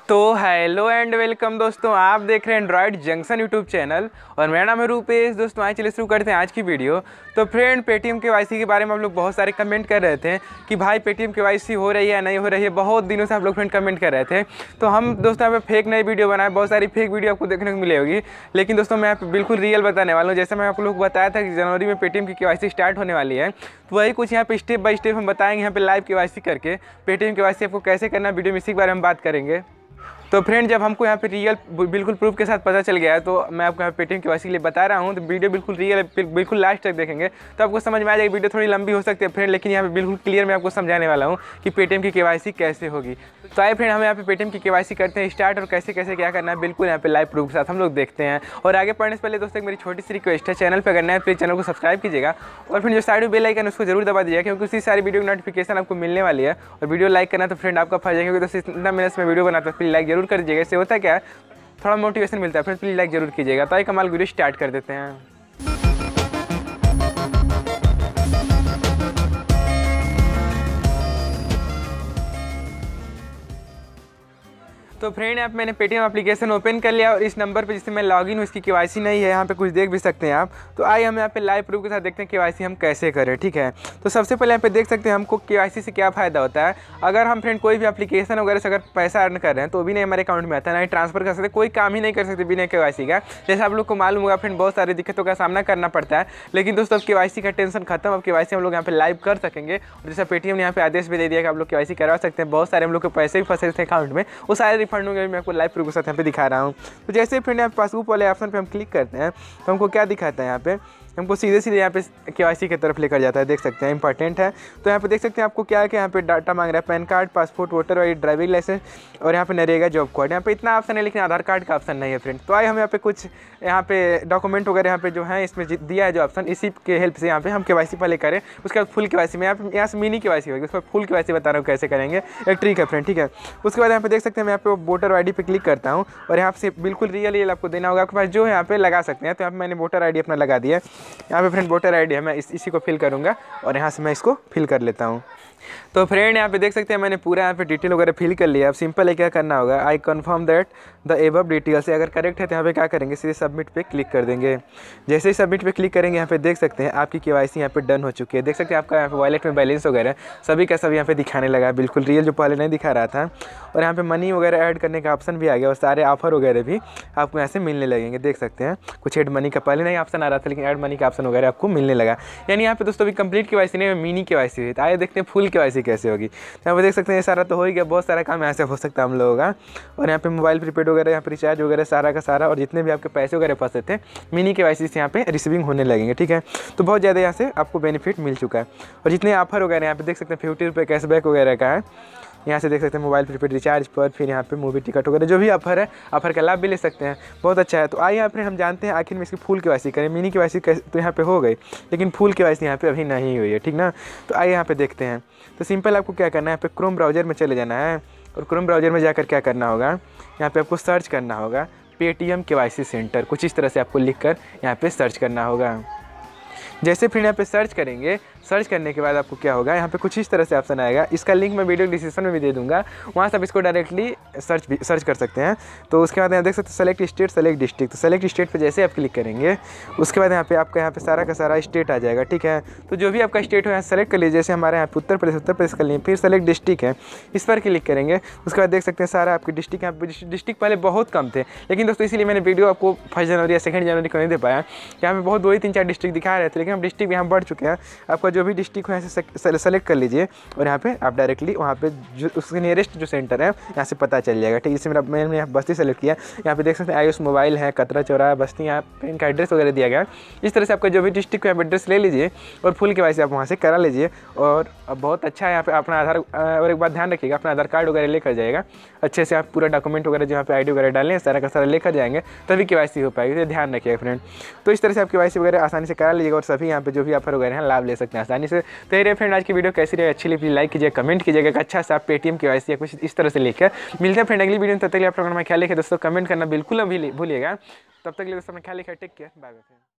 तो hello and welcome दोस्तों, आप देख रहे हैं एंड्रॉयड जंक्शन यूट्यूब चैनल और मेरा नाम है रूपेश। दोस्तों आइए चलिए शुरू करते हैं आज की वीडियो। तो फ्रेंड, पेटीएम केवाईसी के बारे में आप लोग बहुत सारे कमेंट कर रहे थे कि भाई पेटीएम केवाईसी हो रही है या नहीं हो रही है। बहुत दिनों से आप लोग फ्रेंड कमेंट कर रहे थे। तो हम दोस्तों यहाँ पे फेक नई वीडियो बनाए, बहुत सारी फेक वीडियो आपको देखने को मिली होगी, लेकिन दोस्तों मैं यहाँ पे बिल्कुल रियल बताने वाला हूँ। जैसे मैं आप लोग को बताया था कि जनवरी में पेटीएम की केवाईसी स्टार्ट होने वाली है, तो वही कुछ यहाँ पे स्टेप बाय स्टेप हम बताएंगे। यहाँ पे लाइव केवाईसी करके पेटीएम केवाईसी आपको कैसे करना है, वीडियो में इसी के बारे में बात करेंगे। तो फ्रेंड, जब हमको यहाँ पे रियल बिल्कुल प्रूफ के साथ पता चल गया है, तो मैं आपको यहाँ पेटीएम केवाईसी के लिए बता रहा हूँ। तो वीडियो बिल्कुल रियल है, बिल्कुल लास्ट तक देखेंगे तो आपको समझ में आ जाएगी। वीडियो थोड़ी लंबी हो सकती है फ्रेंड, लेकिन यहाँ पे बिल्कुल क्लियर मैं आपको समझाने वाला हूँ कि पेटीएम की केवाईसी कैसे होगी। तो आइए फ्रेंड, हम यहाँ पे पेटीएम की केवाईसी करते हैं स्टार्ट, और कैसे कैसे क्या करना है बिल्कुल यहाँ पे लाइव प्रूफ के साथ हम लोग देखते हैं। और आगे पढ़ने से पहले दोस्तों मेरी छोटी सी रिक्वेस्ट है, चैनल पर करना है प्लीज़ चैनल को सब्सक्राइब कीजिएगा, और फिर जो साइड में बेल आइकन उसको जरूर दबा दीजिएगा, क्योंकि उसी सारी वीडियो की नोटिफिकेशन आपको मिलने वाली है। और वीडियो लाइक करना तो फ्रेंड आपका फर्ज है, क्योंकि दोस्तों इतना मेरे में वीडियो बनाता है, प्लीज़ लाइक जरूर कर दीजिएगा। इससे होता क्या है, थोड़ा मोटिवेशन मिलता है। फिर प्लीज़ लाइक जरूर कीजिएगा। तो आइए कमाल वीडियो स्टार्ट कर देते हैं। तो फ्रेंड, आप मैंने पेटीएम एप्लीकेशन ओपन कर लिया, और इस नंबर पे जिससे मैं लॉगिन हूँ इसकी केवाईसी नहीं है, यहाँ पे कुछ देख भी सकते हैं आप। तो आइए हम यहाँ पे लाइव प्रूफ के साथ देखते हैं केवाईसी हम कैसे करें, ठीक है। तो सबसे पहले यहाँ पे देख सकते हैं हमको केवाईसी से क्या फ़ायदा होता है। अगर हम फ्रेंड कोई भी एप्लीकेशन वगैरह से अगर पैसा अर्न कर रहे हैं तो भी नहीं हमारे अकाउंट में आता है, ना ही ट्रांसफर कर सकते, कोई काम ही नहीं कर सकते बिना केवाईसी का। जैसे आप लोग को मालूम होगा फ्रेंड, बहुत सारी दिक्कतों का सामना करना पड़ता है, लेकिन दोस्तों अब केवाईसी का टेंशन खत्म। अब केवाईसी हम लोग यहाँ पे लाइव कर सकेंगे। और जैसा पेटीएम ने यहाँ पे आदेश भी दे दिया कि आप लोग केवाईसी करवा सकते हैं। बहुत सारे हम लोग के पैसे भी फंसे थे अकाउंट में, वो सारे रिफंड होंगे। मैं आपको लाइव प्रूफ के साथ यहाँ पे दिखा रहा हूँ। तो जैसे फ्रेंड यहाँ पासबुक वाले ऑप्शन पे हम क्लिक करते हैं तो हमको क्या दिखाता है, यहाँ पे हमको सीधे सीधे यहाँ पे केवाईसी की तरफ लेकर जाता है। देख सकते हैं इंपॉर्टेंट है। तो यहाँ पे देख सकते हैं आपको क्या है कि यहाँ पे डाटा मांग रहा है, pan card, passport, voter I D, driving licence, और यहाँ पे नरेगा जॉब कार्ड। यहाँ पे इतना ऑप्शन है, लेकिन आधार कार्ड का ऑप्शन नहीं है फ्रेंड। तो आइए हम यहाँ पे कुछ यहाँ पे डॉक्यूमेंट वगैरह यहाँ पे जो है इसमें दिया है जो ऑप्शन, इसी के हेल्प से यहाँ पे हम केवाईसी पहले करें, उसके बाद फुल केवाईसी में यहाँ से मिनी केवाईसी होगी, उसमें फुल केवाईसी बता रहा हूँ कैसे करेंगे, एक ट्रिक है फ्रेंड, ठीक है। उसके बाद यहाँ पे देख सकते हैं मैं यहाँ पे वोटर आई डी पे क्लिक करता हूँ, और यहाँ से बिल्कुल रियल आपको देना होगा, आपके पास जो है यहाँ पे लगा सकते हैं। तो यहाँ पे मैंने वोटर आई डी अपना लगा दिया। यहाँ पे फ्रेंड वोटर आई डी है, मैं इसी को फिल करूँगा, और यहाँ से मैं इसको फिल कर लेता हूँ। तो फ्रेंड यहाँ पे देख सकते हैं मैंने पूरा यहाँ पे डिटेल वगैरह फिल कर लिया। अब सिंपल है, क्या करना होगा, I confirm that the above detail से अगर करेक्ट है तो यहाँ पे क्या करेंगे, सीधे सबमिट पे क्लिक कर देंगे। जैसे ही सबमिट पे क्लिक करेंगे, यहाँ पे देख सकते हैं आपकी केवाईसी यहाँ पे डन हो चुकी है। देख सकते हैं आपका यहाँ पे वॉलेट में बैलेंस वगैरह सभी का सभी यहाँ पे दिखाने लगा, बिल्कुल रियल, जो पहले नहीं दिखा रहा था। और यहाँ पे मनी वगैरह ऐड करने का ऑप्शन भी आ गया, और सारे ऑफर वगैरह भी आपको यहाँ से मिलने लगेंगे। देख सकते हैं कुछ ऐड मनी का पहले नहीं ऑप्शन आ रहा था, लेकिन ऐड मनी का ऑप्शन वगैरह आपको मिलने लगा। यानी यहाँ पे दोस्तों अभी कंप्लीट केवाईसी नहीं, मिनी केवाईसी हुई। तो आइए देखते हैं फुल केवाईसी कैसे होगी। तो यहाँ पे देख सकते हैं ये सारा तो हो ही गया, बहुत सारा काम यहाँ से हो सकता है हम लोगों का। और यहाँ पे मोबाइल प्रीपेड वगैरह, यहाँ पे रिचार्ज वगैरह सारा का सारा, और जितने भी आपके पैसे वगैरह फंसे थे मिनी केवाईसी से यहाँ पे रिसीविंग होने लगेंगे, ठीक है। तो बहुत ज़्यादा यहाँ से आपको बेनिफिट मिल चुका है। और जितने ऑफर वगैरह यहाँ पे देख सकते हैं 50 रुपये कैशबैक वगैरह का है। यहाँ से देख सकते हैं मोबाइल प्रीपेड रिचार्ज पर, फिर यहाँ पे मूवी टिकट वगैरह जो भी ऑफर है, ऑफर का लाभ भी ले सकते हैं। बहुत अच्छा है। तो आइए यहाँ पे हम जानते हैं आखिर में इसकी फुल केवाईसी करें। मिनी केवाईसी तो यहाँ पे हो गई, लेकिन फुल केवाईसी यहाँ पे अभी नहीं हुई है, ठीक ना। तो आइए यहाँ पे देखते हैं। तो सिंपल आपको क्या करना है, यहाँ पे क्रोम ब्राउजर में चले जाना है, और क्रोम ब्राउजर में जाकर क्या करना होगा, यहाँ पे आपको सर्च करना होगा पेटीएम केवाईसी सेंटर, कुछ इस तरह से आपको लिखकर यहाँ पे सर्च करना होगा। जैसे फिर यहाँ पे सर्च करेंगे, सर्च करने के बाद आपको क्या होगा, यहाँ पे कुछ इस तरह से ऑप्शन आएगा। इसका लिंक मैं वीडियो डिस्क्रिप्शन में भी दे दूंगा, वहाँ से आप इसको डायरेक्टली सर्च कर सकते हैं। तो उसके बाद यहाँ देख सकते हैं सेलेक्ट स्टेट, सेलेक्ट डिस्ट्रिक्ट। तो सेलेक्ट स्टेट पे जैसे आप क्लिक करेंगे, उसके बाद यहाँ पे आपका यहाँ पे सारा का सारा स्टेट आ जाएगा, ठीक है। तो जो भी आपका स्टेट हो यहाँ सेलेक्ट कर लीजिए। जैसे हमारे यहाँ पे उत्तर प्रदेश कर लिए, फिर सेलेक्ट डिस्ट्रिक्ट है, इस पर क्लिक करेंगे। उसके बाद देख सकते हैं सारा आपके डिस्ट्रिक्ट, यहाँ पे डिस्ट्रिक्ट पहले बहुत कम थे, लेकिन दोस्तों इसीलिए मैंने वीडियो आपको 1 जनवरी या 2 जनवरी को नहीं दे पाया। यहाँ पे बहुत 2-3-4 डिस्ट्रिक्ट दिखा रहे थे, लेकिन हम डिस्ट्रिक्ट यहाँ बढ़ चुके हैं। आपका जो भी डिस्ट्रिक्ट हो यहाँ से सेलेक्ट कर लीजिए, और यहाँ पे आप डायरेक्टली वहाँ पे जो उसके नियरेस्ट जो सेंटर है यहाँ से पता चल जाएगा, ठीक है। जैसे मैंने यहाँ बस्ती सेलेक्ट किया, यहाँ पे देख सकते हैं आयुष मोबाइल है, कतरा चौराहा बस्ती, यहाँ पे इनका एड्रेस वगैरह दिया गया। इस तरह से आपका जो भी डिस्ट्रिक्ट है एड्रेस ले लीजिए, और फुल केवाईसी आप वहाँ से करा लीजिए। और बहुत अच्छा है, यहाँ पे अपना आधार, और एक बात ध्यान रखिएगा, अपना आधार कार्ड वगैरह लेकर जाएगा अच्छे से। आप पूरा डॉक्यूमेंट वगैरह जो यहाँ पे आईडी वगैरह डालें सारा का सारा लेकर जाएंगे, तभी केवाईसी हो पाएगी। तो ध्यान रखिएगा फ्रेंड। तो इस तरह से आप केवाईसी वगैरह आसानी से करा लीजिएगा, और सभी यहाँ पे जो भी ऑफर वगैरह हैं लाभ ले सकते हैं आसानी से। तो ये फ्रेंड आज की वीडियो कैसी रही, अच्छी लगी लाइक कीजिए, कमेंट कीजिएगा। अच्छा सा आप पेटीएम केवाईसी या कुछ इस तरह से लेकर मिलते हैं फ्रेंड अगली वीडियो में। तब तक आप लोगों का ख्याल रखिए दोस्तों, कमेंट करना बिल्कुल भूलिएगा। तब तक के लिए दोस्तों अपना ख्याल रखिए, टेक केयर, बाय बाय।